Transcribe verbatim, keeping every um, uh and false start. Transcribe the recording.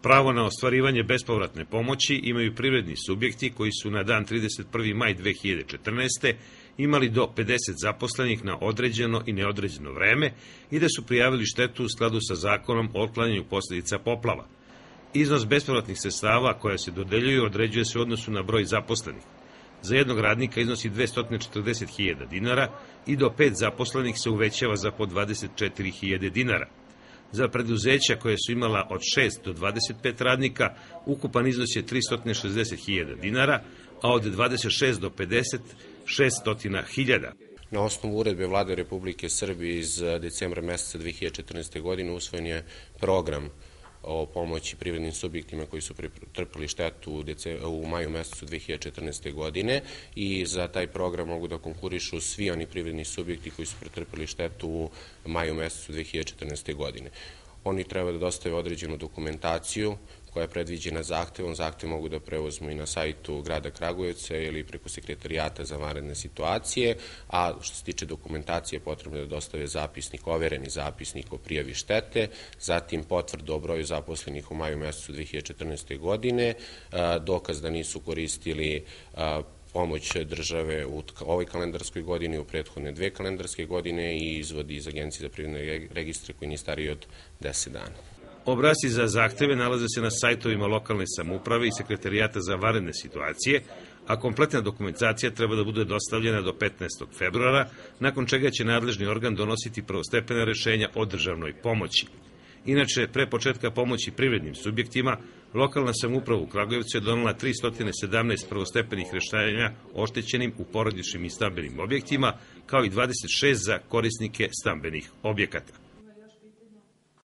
Pravo na ostvarivanje bespovratne pomoći imaju privredni subjekti koji su na dan trideset prvi maj dve hiljade četrnaeste. imali do pedeset zaposlenih na određeno i neodređeno vreme i da su prijavili štetu u skladu sa zakonom o otklanjanju posljedica poplava. Iznos bespovratnih sredstava koja se dodeljuju određuje se u odnosu na broj zaposlenih. Za jednog radnika iznosi dvesta četrdeset hiljada dinara i do pet zaposlenih se uvećava za po dvadeset četiri hiljade dinara. Za preduzeća koje su imala od šest do dvadeset pet radnika, ukupan iznos je trista šezdeset hiljada dinara, a od dvadeset šest do pedeset šeststo hiljada. Na osnovu uredbe Vlade Republike Srbije iz decembra meseca dve hiljade četrnaeste. godine usvojen je program o pomoći privrednim subjektima koji su pretrpeli štetu u maju mesecu dve hiljade četrnaeste. godine i za taj program mogu da konkurišu svi oni privredni subjekti koji su pretrpeli štetu u maju mesecu dve hiljade četrnaeste. godine. Oni treba da dostave određenu dokumentaciju koja je predviđena zahtevom. Zahtev mogu da preuzmu i na sajtu grada Kragujevca ili preko sekretarijata za vanredne situacije, a što se tiče dokumentacije potrebno je da dostave zapisnik, overeni zapisnik o prijavi štete, zatim potvrdu o broju zaposlenih u maju mesecu dve hiljade četrnaeste. godine, dokaz da nisu koristili pomoć države u ovoj kalendarskoj godini, u prethodne dve kalendarske godine i izvodi iz Agencije za privredne registre koji nije stariji od deset dana. Obrasci za zahteve nalaze se na sajtovima lokalne samouprave i sekretarijata za vanredne situacije, a kompletna dokumentacija treba da bude dostavljena do petnaestog februara, nakon čega će nadležni organ donositi prvostepena rešenja o državnoj pomoći. Inače, pre početka pomoći privrednim subjektima, lokalna samouprava u Kragujevcu je donela trista sedamnaest prvostepenih rešenja oštećenim u porodičnim i stambenim objektima, kao i dvadeset šest za korisnike stambenih objekata.